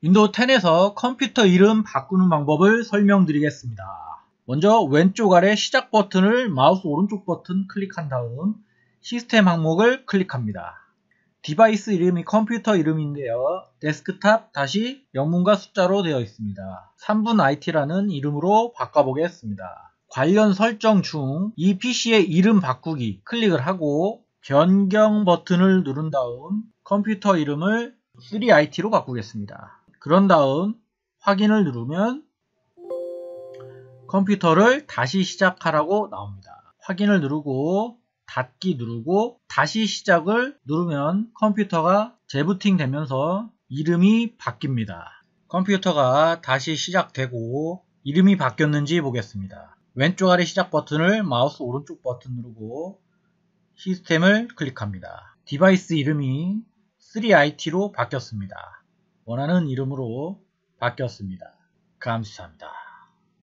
윈도우 10에서 컴퓨터 이름 바꾸는 방법을 설명드리겠습니다. 먼저 왼쪽 아래 시작 버튼을 마우스 오른쪽 버튼 클릭한 다음 시스템 항목을 클릭합니다. 디바이스 이름이 컴퓨터 이름인데요. 데스크탑 다시 영문과 숫자로 되어 있습니다. 3분 IT라는 이름으로 바꿔보겠습니다. 관련 설정 중 이 PC의 이름 바꾸기 클릭을 하고 변경 버튼을 누른 다음 컴퓨터 이름을 3IT로 바꾸겠습니다. 그런 다음 확인을 누르면 컴퓨터를 다시 시작하라고 나옵니다. 확인을 누르고 닫기 누르고 다시 시작을 누르면 컴퓨터가 재부팅 되면서 이름이 바뀝니다. 컴퓨터가 다시 시작되고 이름이 바뀌었는지 보겠습니다. 왼쪽 아래 시작 버튼을 마우스 오른쪽 버튼 누르고 시스템을 클릭합니다. 디바이스 이름이 3IT로 바뀌었습니다. 원하는 이름으로 바뀌었습니다. 감사합니다.